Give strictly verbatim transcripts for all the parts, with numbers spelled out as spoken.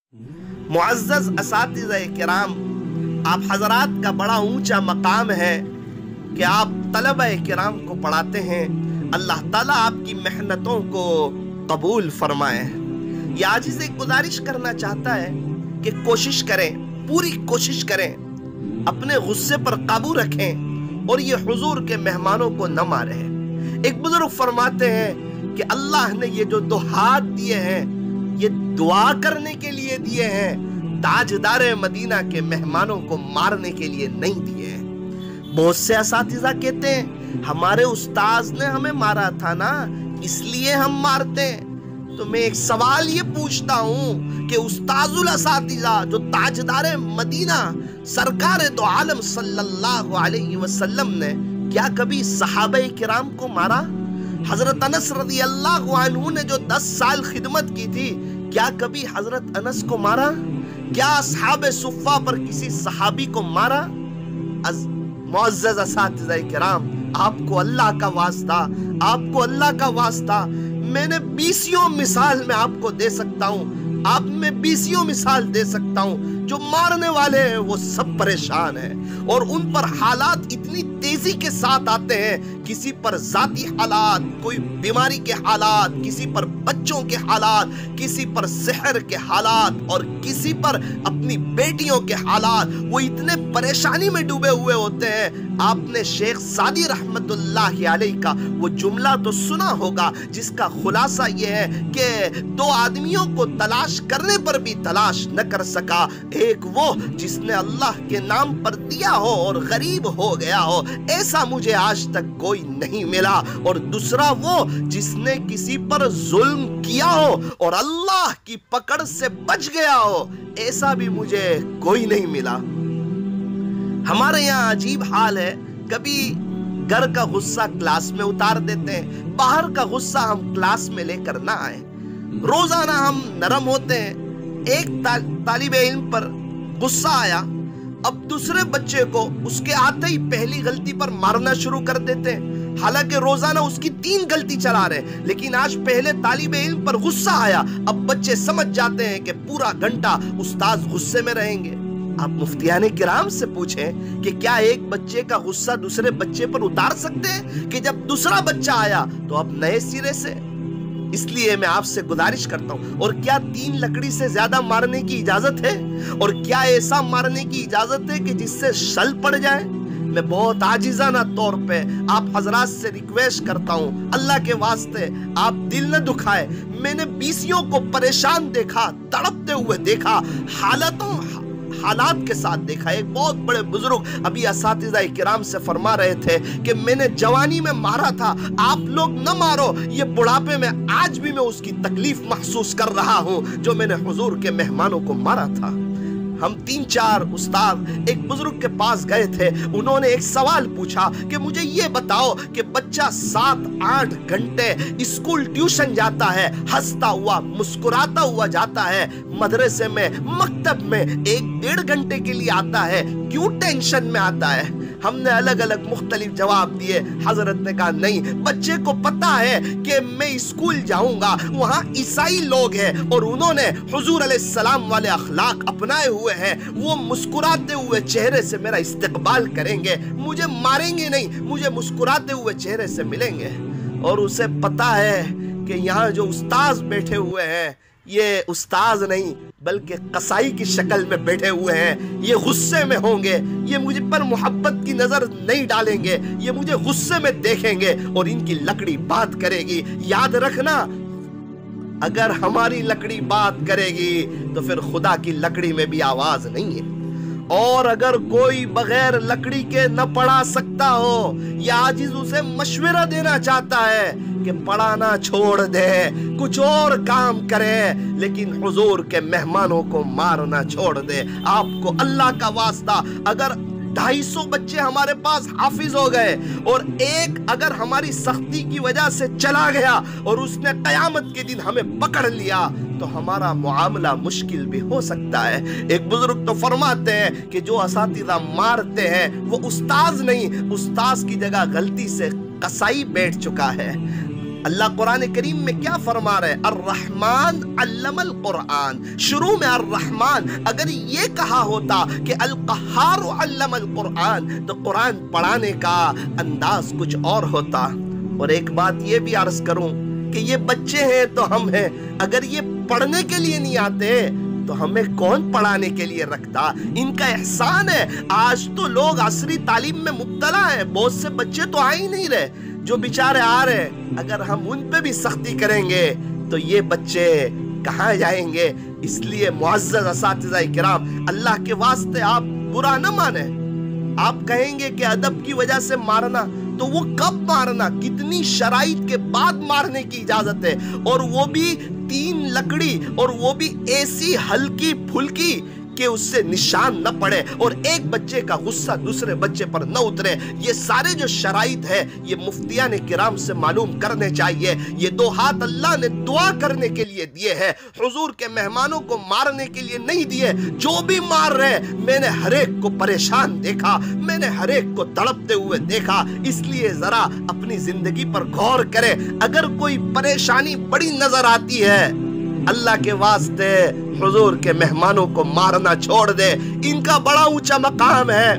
मुअज़्ज़ज़ असातिज़ा किराम, आप हज़रात का बड़ा ऊंचा मकाम है कि आप तलबा किराम को पढ़ाते हैं। अल्लाह ताला आपकी मेहनतों को कबूल फरमाए। ये आजिज़ एक गुजारिश करना चाहता है कि कोशिश करें, पूरी कोशिश करें, अपने गुस्से पर काबू रखें और ये हुजूर के मेहमानों को न मारे। एक बुजुर्ग फरमाते हैं कि अल्लाह ने ये जो दो हाथ दिए हैं ये दुआ करने के लिए दिए हैं, ताजदारे मदीना के मेहमानों को मारने के लिए नहीं दिए हैं। बहुत से असातिज़ा कहते हैं हमारे उस्ताज ने हमें मारा था ना, इसलिए हम मारते हैं। तो मैं एक सवाल ये पूछता हूँ कि उस्ताजुल असातिज़ा जो ताजदारे मदीना सरकार दो आलम सल्लल्लाहु अलैहि वसल्लम ने क्या कभी सहाबे किराम को मारा? हजरत अनस रज़ी अल्लाहु अन्हु ने जो दस साल खिदमत की थी, क्या कभी हजरत अनस को मारा? क्या असहाबे सुफ़्फ़ा पर किसी सहाबी को मारा? मुअज़्ज़ज़ असातिज़ा किराम, आपको अल्लाह का वास्ता, आपको अल्लाह का वास्ता, मैंने बीसियों मिसाल में आपको दे सकता हूँ, आप में बीसियों मिसाल दे सकता हूँ। जो मारने वाले हैं वो सब परेशान हैं और उन पर हालात इतनी तेजी के साथ आते हैं, किसी पर जाती हालात, कोई बीमारी के हालात, किसी पर बच्चों के हालात, किसी पर सेहर के हालात और किसी पर अपनी बेटियों के हालात। वो इतने परेशानी में डूबे हुए होते हैं। आपने शेख सादी रहमतुल्लाह अलैह का वो जुमला तो सुना होगा जिसका खुलासा ये है कि दो आदमियों को तलाश करने पर भी तलाश न कर सका, एक वो जिसने अल्लाह के नाम पर दिया हो और गरीब हो गया हो, ऐसा मुझे आज तक कोई नहीं मिला, और दूसरा वो जिसने किसी पर जुल्म किया हो और अल्लाह की पकड़ से बच गया हो, ऐसा भी मुझे कोई नहीं मिला। हमारे यहाँ अजीब हाल है, कभी घर का गुस्सा क्लास में उतार देते हैं, बाहर का गुस्सा हम क्लास में लेकर ना आए। रोजाना हम नरम होते हैं, एक ताल, तालिबे इल्म पर गुस्सा आया, अब दूसरे बच्चे को उसके आते ही पहली गलती पर मारना शुरू कर देते हैं। हालांकि रोजाना उसकी तीन गलती चला रहे, लेकिन आज पहले तालिबे इल्म पर गुस्सा आया, अब बच्चे समझ जाते हैं कि पूरा घंटा उस्ताद गुस्से में रहेंगे। आप मुफ्तियाने किराम से पूछें कि क्या एक बच्चे का गुस्सा दूसरे बच्चे पर उतार सकते हैं कि जब दूसरा बच्चा आया तो अब नए सिरे से। इसलिए मैं आपसे गुजारिश करता हूं, और क्या तीन लकड़ी से ज्यादा मारने की इजाजत है? और क्या ऐसा मारने की इजाजत है कि जिससे शल पड़ जाए? मैं बहुत आजिजाना तौर पे आप हजरात से रिक्वेस्ट करता हूं, अल्लाह के वास्ते आप दिल न दुखाए। मैंने बीसियों को परेशान देखा, तड़पते हुए देखा, हालतों हालात के साथ देखा। एक बहुत बड़े बुजुर्ग अभी असातिज़ा किराम से फरमा रहे थे कि मैंने जवानी में मारा था, आप लोग न मारो, ये बुढ़ापे में आज भी मैं उसकी तकलीफ महसूस कर रहा हूं जो मैंने हुजूर के मेहमानों को मारा था। हम तीन चार उस्ताद एक बुजुर्ग के पास गए थे, उन्होंने एक सवाल पूछा कि मुझे ये बताओ कि बच्चा सात आठ घंटे स्कूल ट्यूशन जाता है, हंसता हुआ मुस्कुराता हुआ जाता है, मदरसे में मकतब में एक डेढ़ घंटे के लिए आता है, क्यों टेंशन में आता है? हमने अलग अलग मुख्तलिफ जवाब दिए। हजरत ने कहा नहीं, बच्चे को पता है कि मैं स्कूल जाऊंगा, वहां ईसाई लोग हैं और उन्होंने हुजूर अलैहिस्सलाम वाले अखलाक अपनाए हुए हैं, वो मुस्कुराते हुए चेहरे से मेरा इस्तकबाल करेंगे, मुझे मारेंगे नहीं, मुझे मुस्कुराते हुए चेहरे से मिलेंगे। और उसे पता है कि यहाँ जो उस्ताद बैठे हुए हैं ये उस्ताद नहीं बल्कि कसाई की शक्ल में बैठे हुए हैं, ये गुस्से में होंगे, ये मुझे पर मोहब्बत की नजर नहीं डालेंगे, ये मुझे गुस्से में देखेंगे और इनकी लकड़ी बात करेगी। याद रखना, अगर हमारी लकड़ी बात करेगी तो फिर खुदा की लकड़ी में भी आवाज नहीं है। और अगर कोई बगैर लकड़ी के न पढ़ा सकता हो, या आजिज उसे मशवरा देना चाहता है कि पढ़ाना छोड़ दे, कुछ और काम करे, लेकिन हुजूर के मेहमानों को मारना छोड़ दे। आपको अल्लाह का वास्ता, अगर ढाई सौ बच्चे हमारे पास हाफिज हो गए और एक अगर हमारी सख्ती की वजह से चला गया और उसने कयामत के दिन हमें पकड़ लिया तो हमारा मुआमला मुश्किल भी हो सकता है। एक बुजुर्ग तो फरमाते हैं कि जो असातिज़ा मारते हैं वो उस्ताद नहीं, उस्ताद की जगह गलती से कसाई बैठ चुका है। اللہ قرآن کریم میں کیا فرما رہے؟ الرحمن علم القرآن. شروع میں الرحمن اگر یہ کہا ہوتا کہ القہار علم القرآن تو قرآن پڑھانے کا انداز کچھ اور ہوتا. اور ایک بات یہ بھی عرض کروں کہ یہ بچے ہیں تو ہم ہیں، اگر یہ پڑھنے کے لیے نہیں آتے تو ہمیں کون پڑھانے کے لیے رکھتا؟ ان کا احسان ہے. آج تو لوگ عصری تعلیم میں مبتلا ہیں، بہت سے بچے تو آ ہی نہیں رہے، جو بیچارے آ رہے اگر ہم ان پہ بھی سختی کریں گے تو یہ بچے کہاں جائیں گے؟ اس لیے معزز اساتذہ کرام، اللہ کے واسطے آپ برا نہ مانیں. آپ کہیں گے کہ ادب کی وجہ سے مارنا، تو وہ کب مارنا؟ کتنی شرائط کے بعد مارنے کی اجازت ہے، اور وہ بھی تین لکڑی، اور وہ بھی ایسی ہلکی پھلکی کہ اس سے نشان نہ پڑے اور ایک بچے کا غصہ دوسرے بچے پر نہ اترے. یہ سارے جو شرائط ہے یہ مفتیان کرام سے معلوم کرنے چاہیے. یہ دو ہاتھ اللہ نے دعا کرنے کے لیے دیے ہیں، حضور کے مہمانوں کو مارنے کے لیے نہیں دیے. جو بھی مار رہے، میں نے ہر ایک کو پریشان دیکھا، میں نے ہر ایک کو تڑپتے ہوئے دیکھا. اس لیے ذرا اپنی زندگی پر غور کرے. اگر کوئی پریشانی بڑی نظر آتی ہے، اللہ کے واسطے حضور کے مہمانوں کو مارنا چھوڑ دے. ان کا بڑا اونچا مقام ہے،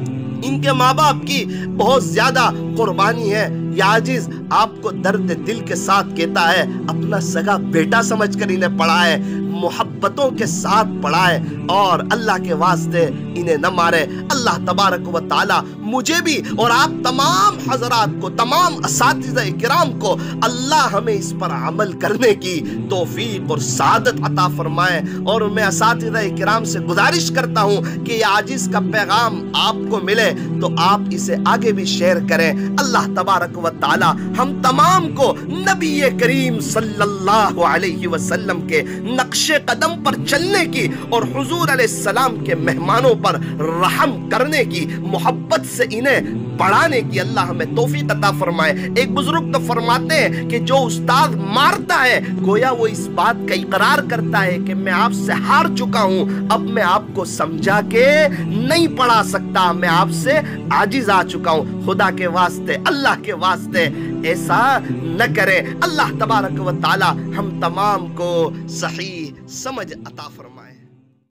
ان کے ماں باپ کی بہت زیادہ قربانی ہے. یہ عاجز آپ کو درد دل کے ساتھ کہتا ہے، اپنا سگا بیٹا سمجھ کر انہیں پڑھائے، محبتوں کے ساتھ پڑھائے، اور اللہ کے واسطے انہیں نہ مارے. اللہ تبارک و تعالی مجھے بھی اور آپ تمام حضرات کو، تمام اساتذہ کرام کو، اللہ ہمیں اس پر عمل کرنے کی توفیق اور سعادت عطا فرمائے. اور میں اساتذہ کرام سے گزارش کرتا ہوں کہ یہ عاجز کا پیغام آپ کو ملے تو آپ اسے آگے بھی شیئر کریں. اللہ تبارک و تعالی ہم تمام کو نبی کریم صلی اللہ علیہ وسلم کے نقش قدم پر چلنے کی اور حضور علیہ السلام کے مہمانوں پر رحم کرنے کی، محبت سے انہیں پڑھانے کی اللہ ہمیں توفیق عطا فرمائے. ایک بزرگ تو فرماتے ہیں کہ جو استاد مارتا ہے گویا وہ اس بات کا اقرار کرتا ہے کہ میں آپ سے ہار چکا ہوں، اب میں آپ کو سمجھا کے نہیں پڑھا سکتا، میں آپ سے عاجز آ چکا ہوں. خدا کے واسطے، اللہ کے واسطے ایسا نہ کریں. اللہ تبارک و تعالی ہم تمام کو صحیح سمجھ عطا فرمائے.